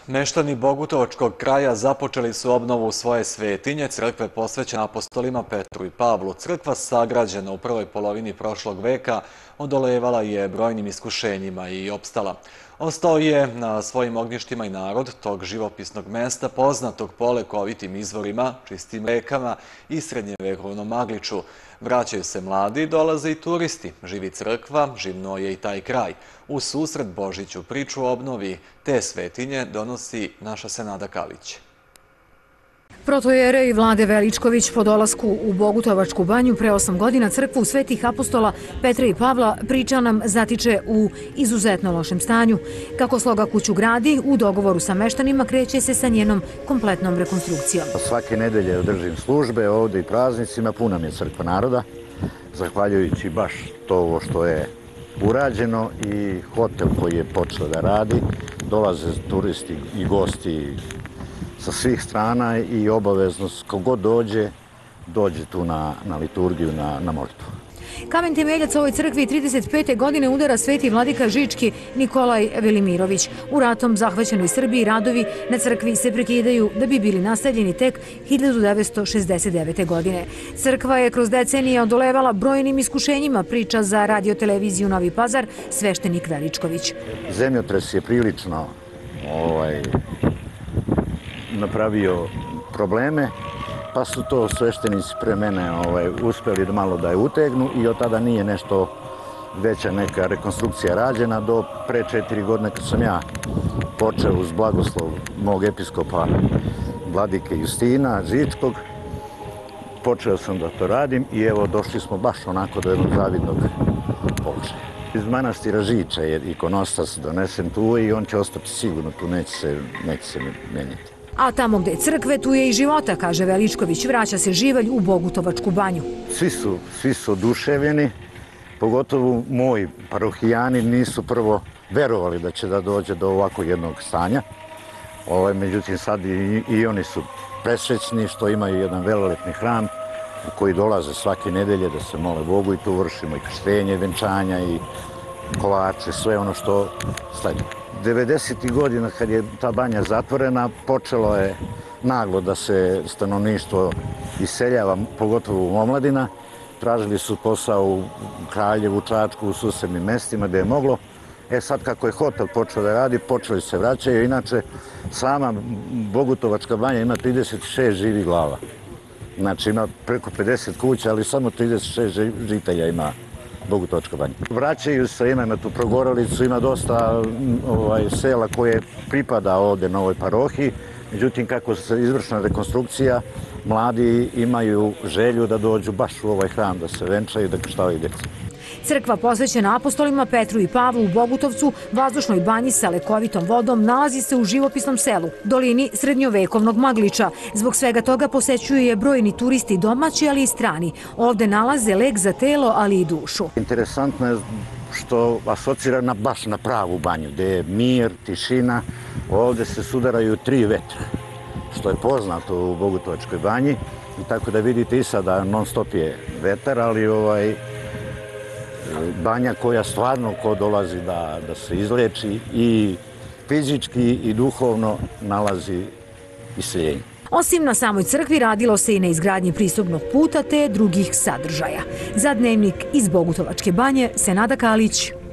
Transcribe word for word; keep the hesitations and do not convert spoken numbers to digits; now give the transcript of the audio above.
Meštani Bogutovačkog kraja započeli su obnovu svoje svetinje, crkve posvećene apostolima Petru i Pavlu. Crkva sagrađena u prvoj polovini prošlog veka odolevala je brojnim iskušenjima i opstala. Ostao je na svojim ognjištima i narod tog živopisnog mesta, poznatog po lekovitim izvorima, čistim rekama i srednjevekovnom Magliču. Vraćaju se mladi, dolaze i turisti. Živi crkva, živno je i taj kraj. U susret Božiću priču o obnovi te svetinje donosi naša Senada Kalić. Protojerej Vlade Veličković po dolasku u Bogutovačku banju pre osam godina crkvu svetih apostola Petra i Pavla priča nam zatiče u izuzetno lošem stanju. Kako Sloga kuću gradi, u dogovoru sa meštanima kreće se sa njenom kompletnom rekonstrukcijom. Svake nedelje održim službe ovde i praznicima, puna mi je crkva naroda, zahvaljujući baš to ovo što je urađeno i hotel koji je počeo da radi. Dolaze turisti i gosti sa svih strana i obavezno kogod dođe, dođe tu na, na liturgiju, na, na molitvu. Kamen temeljac ovoj crkvi trideset pete godine udara sveti vladika Žički Nikolaj Velimirović. U ratom zahvaćenoj Srbiji radovi na crkvi se prekidaju da bi bili nastavljeni tek hiljadu devetsto šezdeset devete. godine. Crkva je kroz decenije odolevala brojnim iskušenjima, priča za radio-televiziju Novi Pazar sveštenik Veličković. Zemljotres je prilično ovaj, napravio probleme, pa su to sveštenici pre mene ovaj, uspeli da malo da je utegnu i od tada nije nešto veća neka rekonstrukcija rađena do pre četiri godine kad sam ja počeo uz blagoslov mog episkopa vladike Justina Žičkog. Počeo sam da to radim i evo došli smo baš onako do jednog zavidnog položaja. Iz manastira Žiča je ikonostas donesen tu i on će ostati sigurno tu, neće se, neće se menjati. A tamo gde je crkve, tu je i života, kaže Veličković. Vraća se živalj u Bogutovačku banju. Svi su, svi su oduševljeni, pogotovo moji parohijani nisu prvo verovali da će da dođe do ovako jednog stanja. Ovaj, međutim, sad i, i oni su presrećni što imaju jedan velelepni hram u koji dolaze svake nedelje da se mole Bogu i tu vršimo i krštenje, venčanja i kolače, sve ono što sledi. devedesetih godina kad je ta banja zatvorena, počelo je naglo da se stanovništvo iseljava, pogotovo u omladina. Tražili su posao u Kraljevu, Čačku, u susednim mestima gde je moglo. E sad kako je hotel počeo da radi, počeli se vraćaju. Inače, sama Bogutovačka banja ima trideset šest živih glava. Znači ima preko pedeset kuća, ali samo trideset šest žitelja ima Bogutovačka banja. Vraćaju se, ima tu Progoralicu, ima dosta ovaj, sela koje pripada ovde na ovoj parohiji. Međutim, kako se izvršna rekonstrukcija, mladi imaju želju da dođu baš u ovaj hram, da se venčaju, da krštavaju djecu. Crkva posvećena apostolima Petru i Pavlu u Bogutovcu, vazdušnoj banji sa lekovitom vodom, nalazi se u živopisnom selu, dolini srednjovekovnog Magliča. Zbog svega toga posećuju je brojni turisti domaći, ali i strani. Ovde nalaze lek za telo, ali i dušu. Interesantno je što asocira na, baš na pravu banju, gde je mir, tišina. Ovde se sudaraju tri vetra, što je poznato u Bogutovačkoj banji. I tako da vidite i sada non stop je vetar, ali ovaj, banja koja stvarno ko dolazi da, da se izleči i fizički i duhovno nalazi iseljenje. Osim na samoj crkvi radilo se i na izgradnji pristupnog puta te drugih sadržaja. Za Dnevnik iz Bogutovačke banje, Senada Kalić.